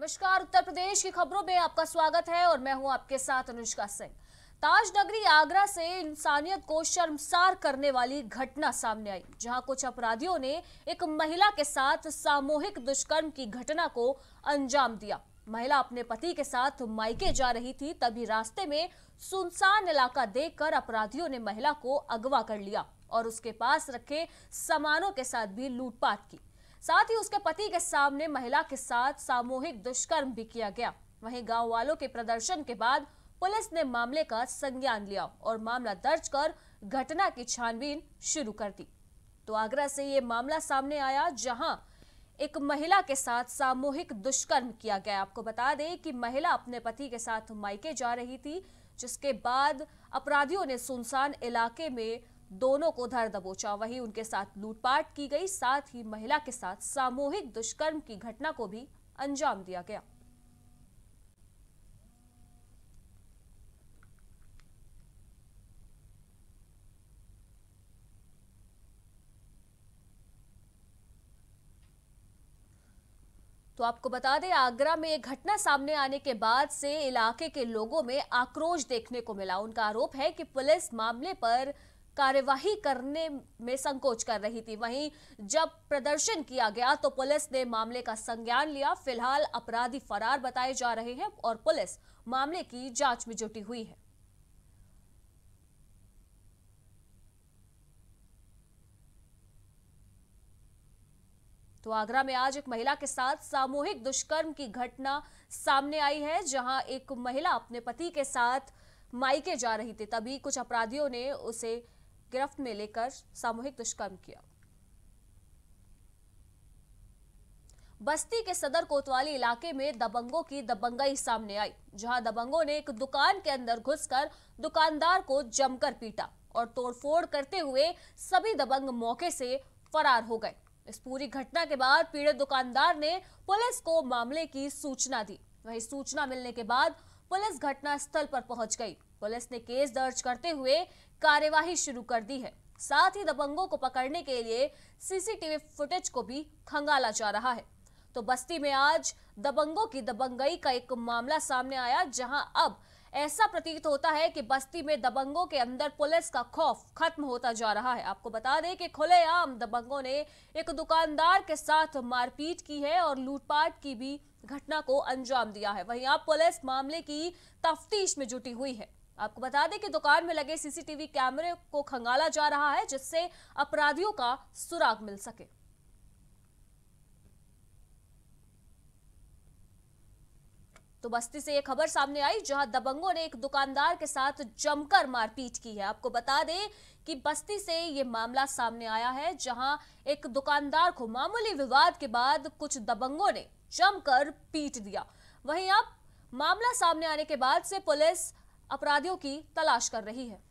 नमस्कार। उत्तर प्रदेश की खबरों में आपका स्वागत है और मैं हूं आपके साथ अनुष्का सिंह। ताज नगरी आगरा से इंसानियत को शर्मसार करने वाली घटना सामने आई, जहां कुछ अपराधियों ने एक महिला के साथ सामूहिक दुष्कर्म की घटना को अंजाम दिया। महिला अपने पति के साथ मायके जा रही थी, तभी रास्ते में सुनसान इलाका देखकर अपराधियों ने महिला को अगवा कर लिया और उसके पास रखे सामानों के साथ भी लूटपाट की। साथ ही उसके पति के सामने महिला के साथ सामूहिक दुष्कर्म भी किया गया। वहीं गांव वालों के प्रदर्शन के बाद पुलिस ने मामले का संज्ञान लिया और मामला दर्ज कर घटना की छानबीन शुरू कर दी। तो आगरा से ये मामला सामने आया, जहां एक महिला के साथ सामूहिक दुष्कर्म किया गया। आपको बता दें कि महिला अपने पति के साथ मायके जा रही थी, जिसके बाद अपराधियों ने सुनसान इलाके में दोनों को धर दबोचा। वहीं उनके साथ लूटपाट की गई, साथ ही महिला के साथ सामूहिक दुष्कर्म की घटना को भी अंजाम दिया गया। तो आपको बता दें, आगरा में एक घटना सामने आने के बाद से इलाके के लोगों में आक्रोश देखने को मिला। उनका आरोप है कि पुलिस मामले पर कार्यवाही करने में संकोच कर रही थी। वहीं जब प्रदर्शन किया गया तो पुलिस ने मामले का संज्ञान लिया। फिलहाल अपराधी फरार बताए जा रहे हैं और पुलिस मामले की जांच में जुटी हुई है। तो आगरा में आज एक महिला के साथ सामूहिक दुष्कर्म की घटना सामने आई है, जहां एक महिला अपने पति के साथ मायके जा रही थी, तभी कुछ अपराधियों ने उसे गिरफ्त में लेकर सामूहिक दुष्कर्म किया। बस्ती के सदर कोतवाली इलाके में दबंगों की दबंगई सामने आई, जहां दबंगों ने एक दुकान के अंदर घुसकर दुकानदार को जमकर पीटा और तोड़फोड़ करते हुए सभी दबंग मौके से फरार हो गए। इस पूरी घटना के बाद पीड़ित दुकानदार ने पुलिस को मामले की सूचना दी। वहीं सूचना मिलने के बाद पुलिस घटना स्थल पर पहुंच गई। पुलिस ने केस दर्ज करते हुए कार्यवाही शुरू कर दी है। साथ ही दबंगों को पकड़ने के लिए सीसीटीवी फुटेज को भी खंगाला जा रहा है। तो बस्ती में आज दबंगों की दबंगई का एक मामला सामने आया, जहां अब ऐसा प्रतीत होता है कि बस्ती में दबंगों के अंदर पुलिस का खौफ खत्म होता जा रहा है। आपको बता दें कि खुलेआम दबंगों ने एक दुकानदार के साथ मारपीट की है और लूटपाट की भी घटना को अंजाम दिया है। वहीं अब पुलिस मामले की तफ्तीश में जुटी हुई है। आपको बता दें कि दुकान में लगे सीसीटीवी कैमरे को खंगाला जा रहा है, जिससे अपराधियों का सुराग मिल सके। तो बस्ती से यह खबर सामने आई, जहां दबंगों ने एक दुकानदार के साथ जमकर मारपीट की है। आपको बता दें कि बस्ती से यह मामला सामने आया है, जहां एक दुकानदार को मामूली विवाद के बाद कुछ दबंगों ने जमकर पीट दिया। वहीं अब मामला सामने आने के बाद से पुलिस अपराधियों की तलाश कर रही है।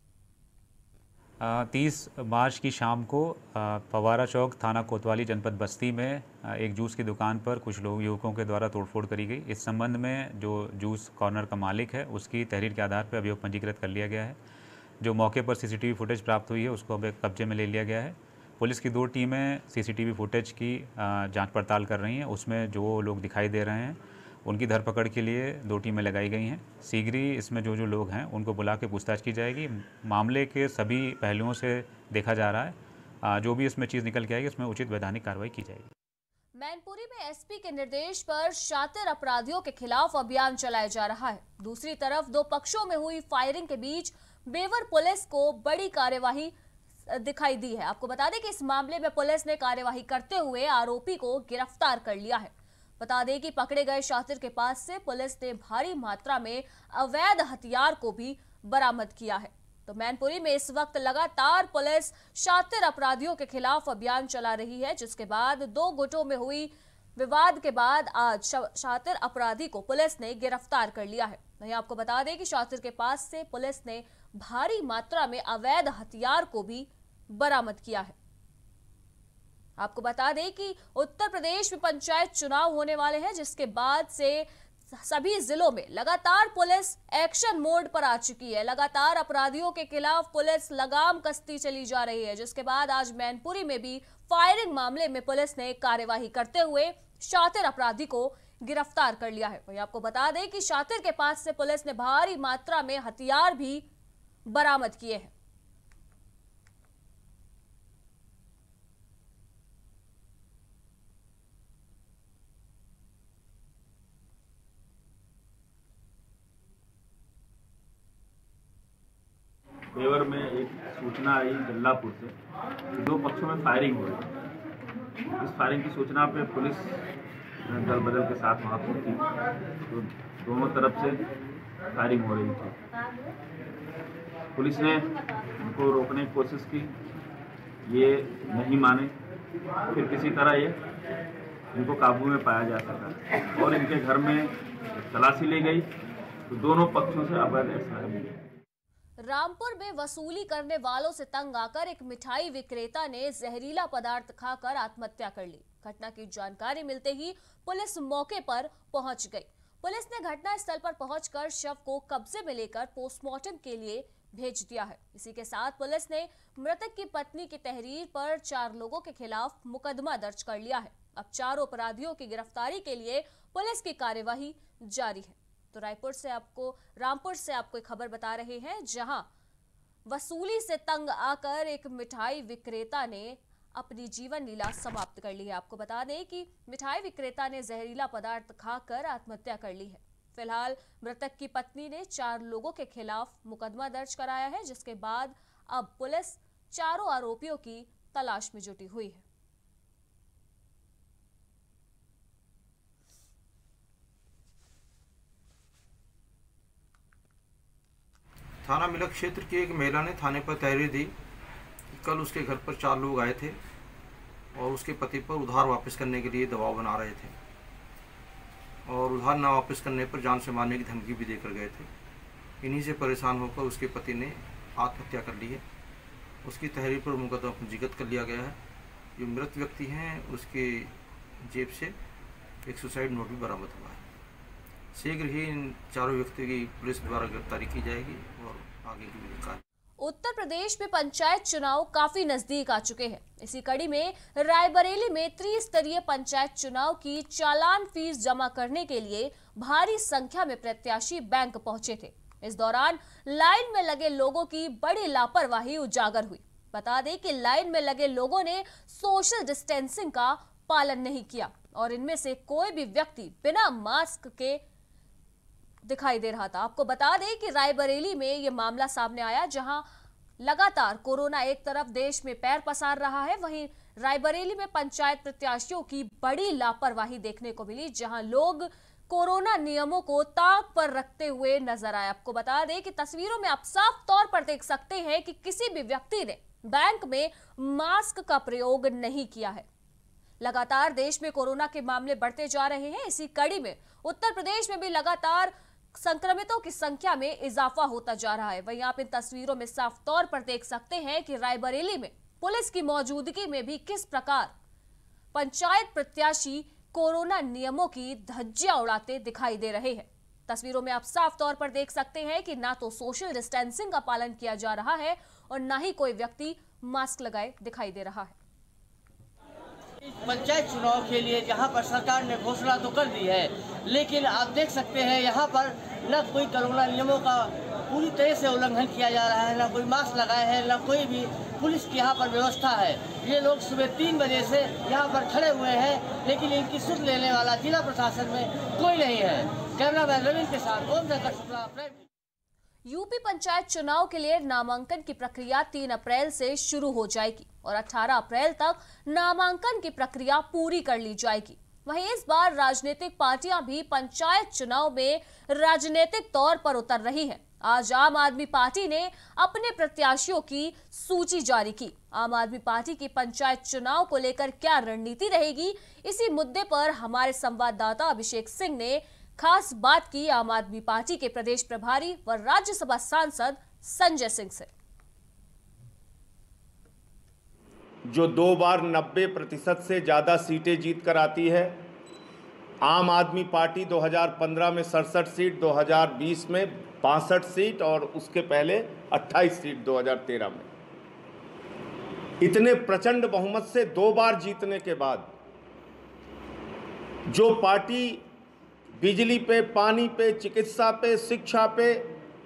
30 मार्च की शाम को फवारा चौक थाना कोतवाली जनपद बस्ती में एक जूस की दुकान पर कुछ युवकों के द्वारा तोड़फोड़ करी गई। इस संबंध में जो जूस कॉर्नर का मालिक है, उसकी तहरीर के आधार पर अभियोग पंजीकृत कर लिया गया है। जो मौके पर सीसीटीवी फुटेज प्राप्त हुई है, उसको अब कब्जे में ले लिया गया है। पुलिस की 2 टीमें सीसीटीवी फुटेज की जाँच पड़ताल कर रही हैं। उसमें जो लोग दिखाई दे रहे हैं, उनकी धरपकड़ के लिए 2 टीमें लगाई गई हैं। शीघ्र ही इसमें जो लोग हैं, उनको बुला के पूछताछ की जाएगी। मामले के सभी पहलुओं से देखा जा रहा है। जो भी इसमें चीज़ निकल के आएगी, उसमें उचित वैधानिक कार्रवाई की जाएगी। मैनपुरी में एसपी के निर्देश पर शातिर अपराधियों के खिलाफ अभियान चलाया जा रहा है। दूसरी तरफ 2 पक्षों में हुई फायरिंग के बीच बेवर पुलिस को बड़ी कार्यवाही दिखाई दी है। आपको बता दें कि इस मामले में पुलिस ने कार्यवाही करते हुए आरोपी को गिरफ्तार कर लिया है। बता दें कि पकड़े गए शातिर के पास से पुलिस ने भारी मात्रा में अवैध हथियार को भी बरामद किया है। तो मैनपुरी में इस वक्त लगातार पुलिस शातिर अपराधियों के खिलाफ अभियान चला रही है, जिसके बाद 2 गुटों में हुई विवाद के बाद आज शातिर अपराधी को पुलिस ने गिरफ्तार कर लिया है। वहीं आपको बता दें कि शातिर के पास से पुलिस ने भारी मात्रा में अवैध हथियार को भी बरामद किया है। आपको बता दें कि उत्तर प्रदेश में पंचायत चुनाव होने वाले हैं, जिसके बाद से सभी जिलों में लगातार पुलिस एक्शन मोड पर आ चुकी है। लगातार अपराधियों के खिलाफ पुलिस लगाम कसती चली जा रही है, जिसके बाद आज मैनपुरी में भी फायरिंग मामले में पुलिस ने कार्यवाही करते हुए शातिर अपराधी को गिरफ्तार कर लिया है। वहीं आपको बता दें कि शातिर के पास से पुलिस ने भारी मात्रा में हथियार भी बरामद किए हैं। पेवर में एक सूचना आई गल्लापुर से कि दो पक्षों में फायरिंग हो रही है। इस फायरिंग की सूचना पे पुलिस दल बदल के साथ वहाँ पहुंची तो दोनों तरफ से फायरिंग हो रही थी। पुलिस ने उनको रोकने की कोशिश की, ये नहीं माने, फिर किसी तरह ये इनको काबू में पाया जा सका और इनके घर में तलाशी ली गई तो दोनों पक्षों से अवैध असलाह मिली। रामपुर में वसूली करने वालों से तंग आकर एक मिठाई विक्रेता ने जहरीला पदार्थ खाकर आत्महत्या कर ली। घटना की जानकारी मिलते ही पुलिस मौके पर पहुंच गई। पुलिस ने घटना स्थल पर पहुंचकर शव को कब्जे में लेकर पोस्टमार्टम के लिए भेज दिया है। इसी के साथ पुलिस ने मृतक की पत्नी की तहरीर पर 4 लोगों के खिलाफ मुकदमा दर्ज कर लिया है। अब 4 अपराधियों की गिरफ्तारी के लिए पुलिस की कार्यवाही जारी है। तो रामपुर से आपको एक खबर बता रहे हैं, जहां वसूली से तंग आकर एक मिठाई विक्रेता ने अपनी जीवन लीला समाप्त कर ली है। आपको बता दें कि मिठाई विक्रेता ने जहरीला पदार्थ खाकर आत्महत्या कर ली है। फिलहाल मृतक की पत्नी ने 4 लोगों के खिलाफ मुकदमा दर्ज कराया है, जिसके बाद अब पुलिस 4 आरोपियों की तलाश में जुटी हुई है। थाना मिलक क्षेत्र की एक महिला ने थाने पर तहरीर दी कि कल उसके घर पर 4 लोग आए थे और उसके पति पर उधार वापस करने के लिए दबाव बना रहे थे और उधार ना वापस करने पर जान से मारने की धमकी भी देकर गए थे। इन्हीं से परेशान होकर उसके पति ने आत्महत्या कर ली है। उसकी तहरीर पर मुकदमा पंजीकृत कर लिया गया है। जो मृत व्यक्ति हैं उसके जेब से एक सुसाइड नोट भी बरामद हुआ है। शीघ्र ही इन 4 व्यक्तियों की पुलिस द्वारा गिरफ्तारी की जाएगी और आगे की भी कार्य। उत्तर प्रदेश में पंचायत चुनाव काफी नजदीक आ चुके हैं। इसी कड़ी में रायबरेली में त्रिस्तरीय पंचायत चुनाव की चालान फीस जमा करने के लिए भारी संख्या में प्रत्याशी बैंक पहुंचे थे। इस दौरान लाइन में लगे लोगों की बड़ी लापरवाही उजागर हुई। बता दें कि लाइन में लगे लोगों ने सोशल डिस्टेंसिंग का पालन नहीं किया और इनमें से कोई भी व्यक्ति बिना मास्क के दिखाई दे रहा था। आपको बता दें कि रायबरेली में यह मामला सामने आया, जहां लगातार कोरोना एक तरफ देश में पैर पसार रहा है, वहीं रायबरेली में पंचायत प्रत्याशियों की बड़ी लापरवाही देखने को मिली, जहां लोग कोरोना नियमों को ताक पर रखते हुए नजर आए। आपको बता दें कि तस्वीरों में आप साफ तौर पर देख सकते हैं कि किसी भी व्यक्ति ने बैंक में मास्क का प्रयोग नहीं किया है। लगातार देश में कोरोना के मामले बढ़ते जा रहे हैं। इसी कड़ी में उत्तर प्रदेश में भी लगातार संक्रमितों की संख्या में इजाफा होता जा रहा है। वहीं आप इन तस्वीरों में साफ तौर पर देख सकते हैं कि रायबरेली में पुलिस की मौजूदगी में भी किस प्रकार पंचायत प्रत्याशी कोरोना नियमों की धज्जियां उड़ाते दिखाई दे रहे हैं। तस्वीरों में आप साफ तौर पर देख सकते हैं कि ना तो सोशल डिस्टेंसिंग का पालन किया जा रहा है और ना ही कोई व्यक्ति मास्क लगाए दिखाई दे रहा है। पंचायत चुनाव के लिए जहां पर सरकार ने घोषणा तो कर दी है, लेकिन आप देख सकते हैं यहाँ पर न कोई कोरोना नियमों का पूरी तरह से उल्लंघन किया जा रहा है, न कोई मास्क लगाए है, न कोई भी पुलिस की यहाँ पर व्यवस्था है। ये लोग सुबह 3 बजे से यहाँ पर खड़े हुए हैं, लेकिन इनकी सुध लेने वाला जिला प्रशासन में कोई नहीं है। कैमरामैन रविंद्र के साथ ओम शंकर शुक्ला। यूपी पंचायत चुनाव के लिए नामांकन की प्रक्रिया 3 अप्रैल से शुरू हो जाएगी और 18 अप्रैल तक नामांकन की प्रक्रिया पूरी कर ली जाएगी। वहीं इस बार राजनीतिक पार्टियां भी पंचायत चुनाव में राजनीतिक तौर पर उतर रही हैं। आज आम आदमी पार्टी ने अपने प्रत्याशियों की सूची जारी की। आम आदमी पार्टी की पंचायत चुनाव को लेकर क्या रणनीति रहेगी, इसी मुद्दे पर हमारे संवाददाता अभिषेक सिंह ने खास बात की आम आदमी पार्टी के प्रदेश प्रभारी व राज्यसभा सांसद संजय सिंह से। जो 2 बार 90% से ज़्यादा सीटें जीत कर आती है। आम आदमी पार्टी 2015 में 67 सीट, 2020 में 62 सीट और उसके पहले 28 सीट 2013 में। इतने प्रचंड बहुमत से 2 बार जीतने के बाद जो पार्टी बिजली पे, पानी पे, चिकित्सा पे, शिक्षा पे,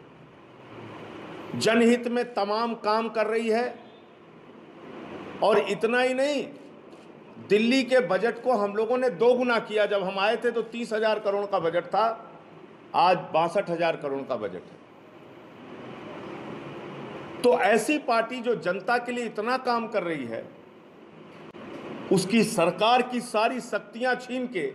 जनहित में तमाम काम कर रही है। और इतना ही नहीं, दिल्ली के बजट को हम लोगों ने 2 गुना किया। जब हम आए थे तो 30,000 करोड़ का बजट था, आज 62,000 करोड़ का बजट है। तो ऐसी पार्टी जो जनता के लिए इतना काम कर रही है, उसकी सरकार की सारी शक्तियां छीन के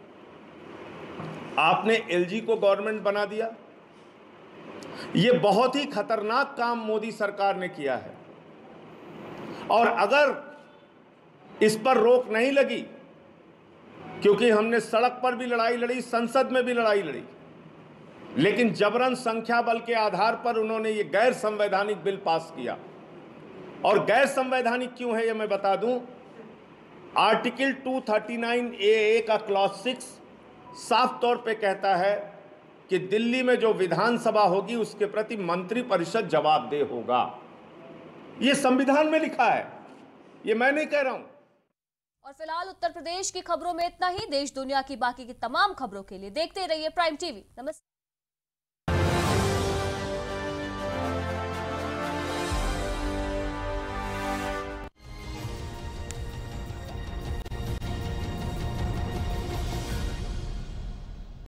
आपने एलजी को गवर्नमेंट बना दिया। यह बहुत ही खतरनाक काम मोदी सरकार ने किया है। और अगर इस पर रोक नहीं लगी, क्योंकि हमने सड़क पर भी लड़ाई लड़ी, संसद में भी लड़ाई लड़ी, लेकिन जबरन संख्या बल के आधार पर उन्होंने ये गैर संवैधानिक बिल पास किया। और गैर संवैधानिक क्यों है ये मैं बता दूं। आर्टिकल 239AA का क्लॉज 6 साफ तौर पे कहता है कि दिल्ली में जो विधानसभा होगी उसके प्रति मंत्रिपरिषद जवाबदेह होगा। ये संविधान में लिखा है, ये मैं नहीं कह रहा हूं। और फिलहाल उत्तर प्रदेश की खबरों में इतना ही। देश दुनिया की बाकी की तमाम खबरों के लिए देखते रहिए प्राइम टीवी। नमस्कार।